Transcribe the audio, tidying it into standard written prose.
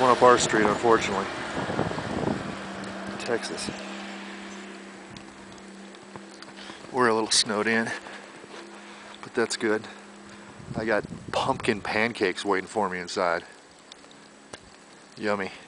one up our street, unfortunately. Texas. We're a little snowed in, but that's good. I got pumpkin pancakes waiting for me inside. Yummy.